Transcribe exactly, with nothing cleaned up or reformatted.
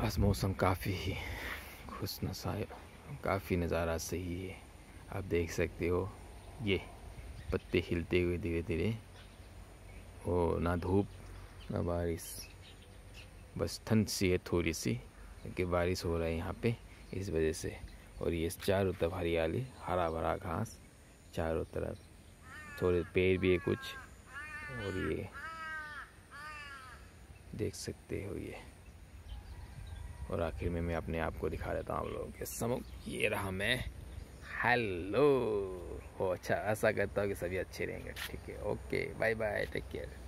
आज मौसम काफ़ी ही खुश नसा, काफ़ी नज़ारा सही है। आप देख सकते हो ये पत्ते हिलते हुए धीरे धीरे, और ना धूप ना बारिश, बस ठंड सी है थोड़ी सी, क्योंकि बारिश हो रहा है यहाँ पे इस वजह से। और ये चारों तरफ हरियाली, हरा भरा घास चारों तरफ, थोड़े पेड़ भी है कुछ, और ये देख सकते हो ये। और आखिर में मैं अपने आप को दिखा देता हूँ आप लोगों के समक्ष। ये रहा मैं। हेलो हो, अच्छा ऐसा करता हूँ कि सभी अच्छे रहेंगे। ठीक है, okay, bye bye, take care.